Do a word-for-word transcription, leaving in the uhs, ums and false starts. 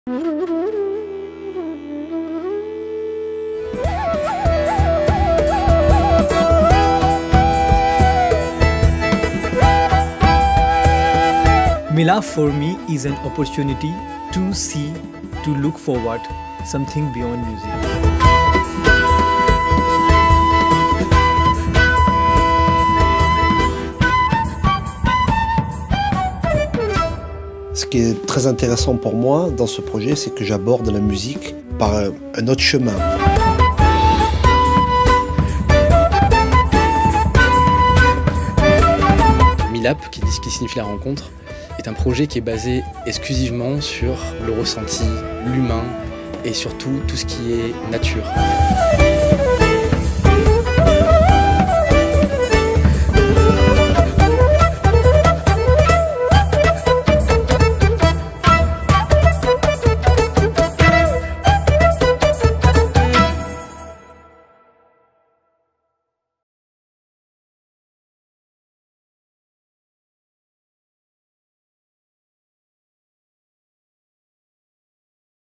Milap for me is an opportunity to see, to look forward, something beyond music. Ce qui est très intéressant pour moi dans ce projet, c'est que j'aborde la musique par un autre chemin. Milap, qui, qui signifie la rencontre, est un projet qui est basé exclusivement sur le ressenti, l'humain et surtout tout ce qui est nature.